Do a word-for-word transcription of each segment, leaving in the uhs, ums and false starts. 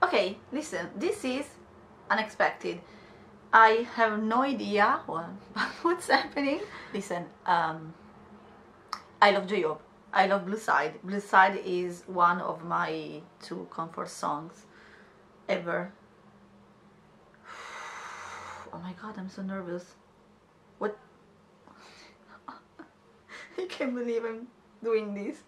Okay, listen, this is unexpected. I have no idea what, what's happening. Listen, um, I love jhope. I love Blue Side. Blue Side is one of my two comfort songs ever. Oh my god, I'm so nervous. What? I can't believe I'm doing this.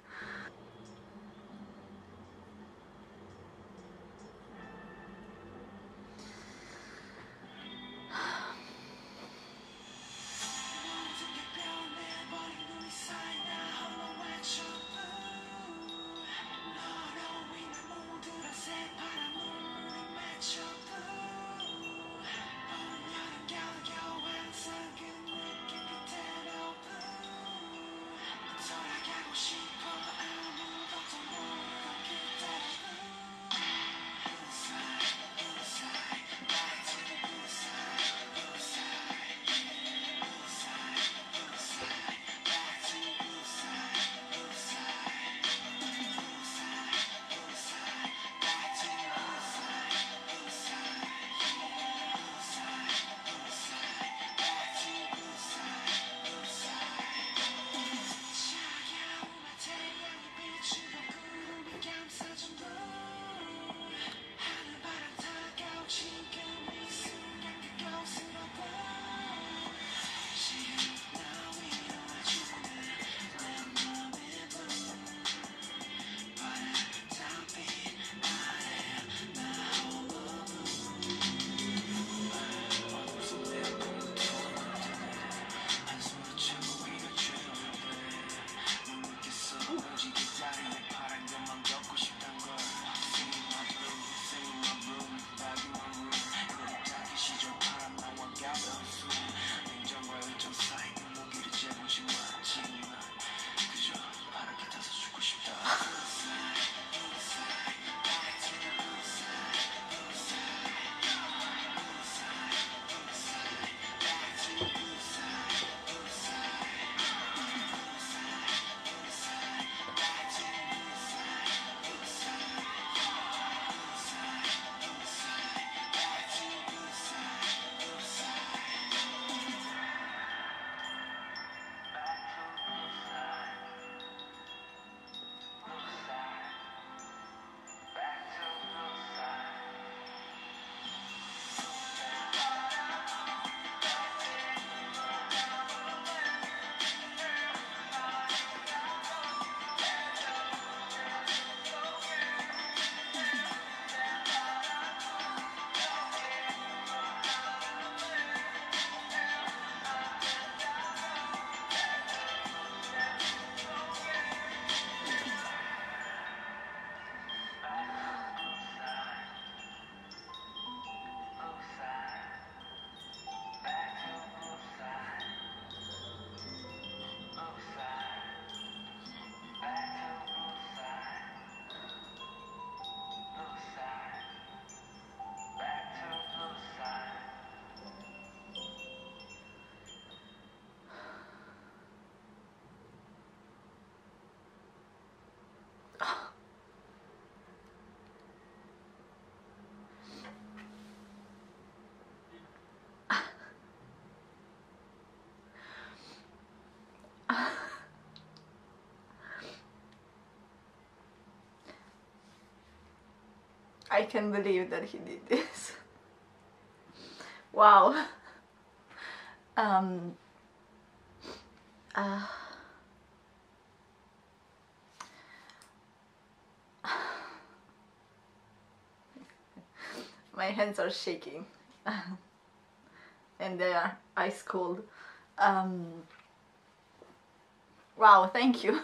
I can't believe that he did this. Wow. Um, uh, my hands are shaking and they are ice cold. Um, wow, thank you.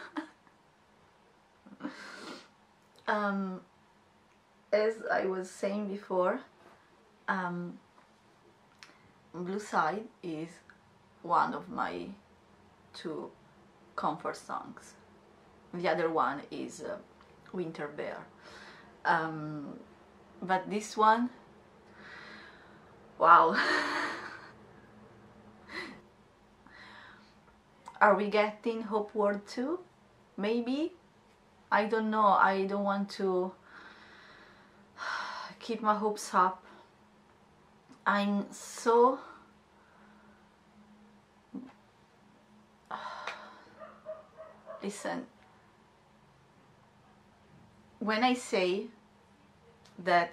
um, as I was saying before, um, Blue Side is one of my two comfort songs. The other one is uh, Winter Bear. Um, but this one, wow. Are we getting Hope World two? Maybe? I don't know. I don't want to... I keep my hopes up. I'm so listen, when I say that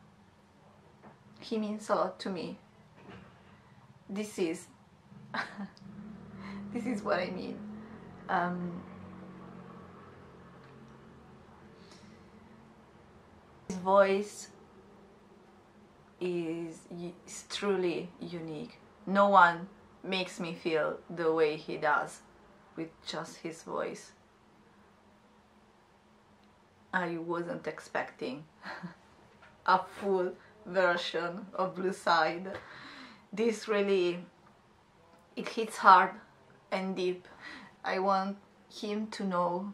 he means a lot to me, this is this is what I mean. Um, his voice is, is truly unique. No one makes me feel the way he does with just his voice. I wasn't expecting a full version of Blue Side. This really, it hits hard and deep. I want him to know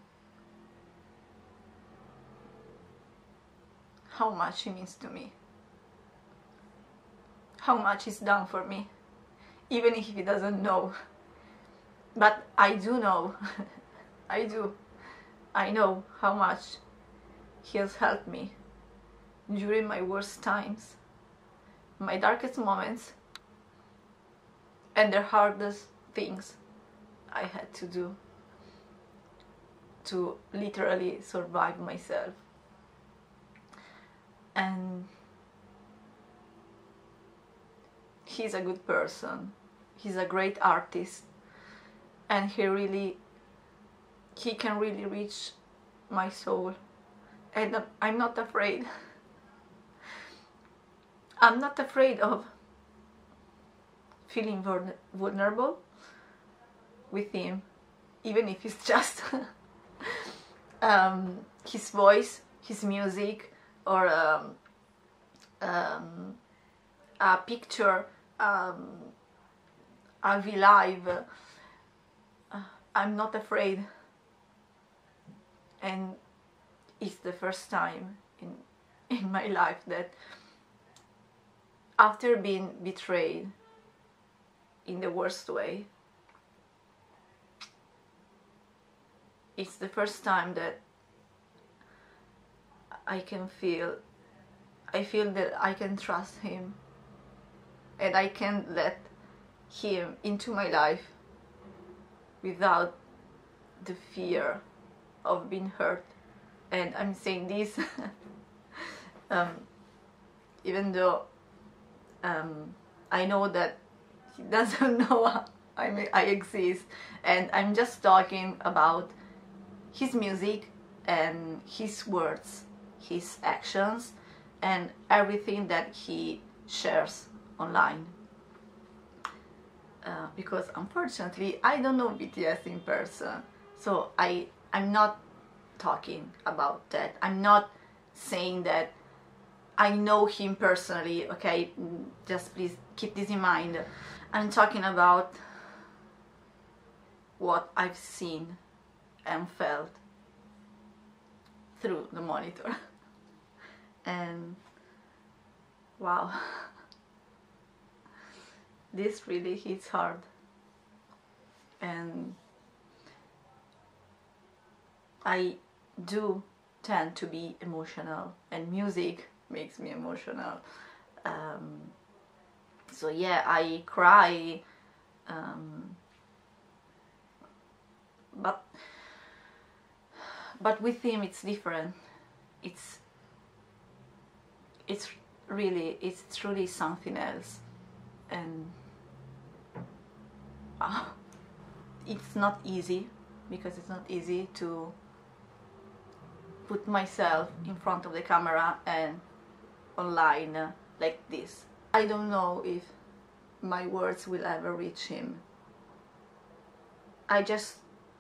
how much he means to me, how much he's done for me, even if he doesn't know. But I do know, I do, I know how much he has helped me during my worst times, my darkest moments, and the hardest things I had to do to literally survive myself. And he's a good person, he's a great artist, and he really, he can really reach my soul. And I'm not afraid. I'm not afraid of feeling vulnerable with him, even if it's just um, his voice, his music, or um, um, a picture, um, a V live. Uh, I'm not afraid, and it's the first time in in my life that, after being betrayed in the worst way, it's the first time that I can feel, I feel that I can trust him, and I can let him into my life without the fear of being hurt. And I'm saying this um, even though um, I know that he doesn't know I, mean, I exist, and I'm just talking about his music and his words, his actions, and everything that he shares online. Uh, because unfortunately I don't know B T S in person, so I, I'm not talking about that. I'm not saying that I know him personally, okay? Just please keep this in mind. I'm talking about what I've seen and felt through the monitor. And wow, this really hits hard. And I do tend to be emotional, and music makes me emotional. Um, so yeah, I cry, um, but but with him it's different. It's it's really, it's truly something else. And uh, it's not easy, because it's not easy to put myself in front of the camera and online uh, like this. I don't know if my words will ever reach him. I just,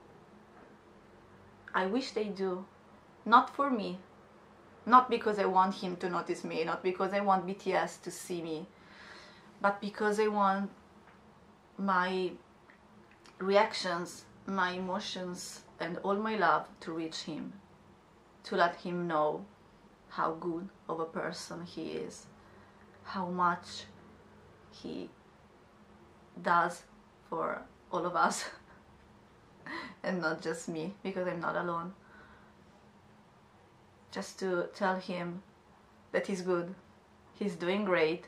I wish they do. Not for me, not because I want him to notice me, not because I want B T S to see me, but because I want my reactions, my emotions, and all my love to reach him, to let him know how good of a person he is, how much he does for all of us and not just me, because I'm not alone. Just to tell him that he's good, He's doing great,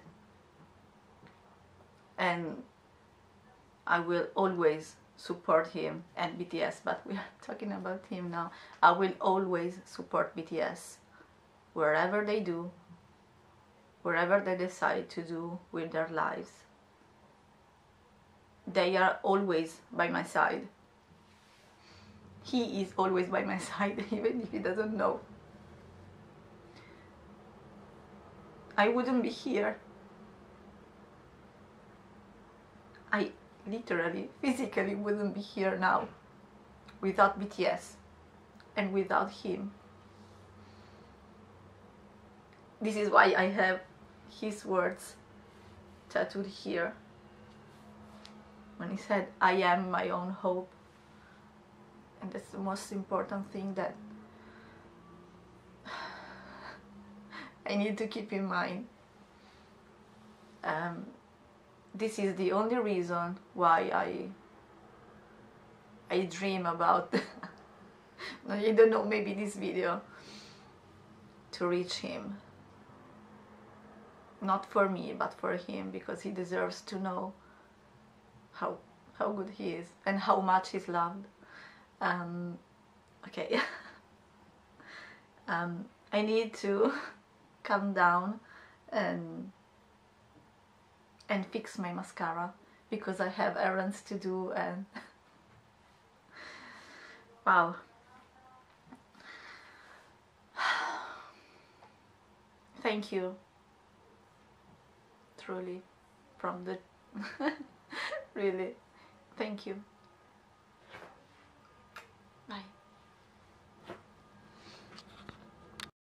and I will always support him and B T S, but we are talking about him now. I will always support B T S wherever they do, wherever they decide to do with their lives. They are always by my side. He is always by my side, even if he doesn't know. I wouldn't be here. I literally, physically wouldn't be here now without B T S and without him. This is why I have his words tattooed here. When he said, I am my own hope. And that's the most important thing that I need to keep in mind. Um, this is the only reason why I I dream about I don't know, maybe this video, to reach him. Not for me, but for him, because he deserves to know how how good he is and how much he's loved. Um, okay. um, I need to calm down and and fix my mascara, because I have errands to do. And wow. Thank you, truly, from the really, thank you. Bye.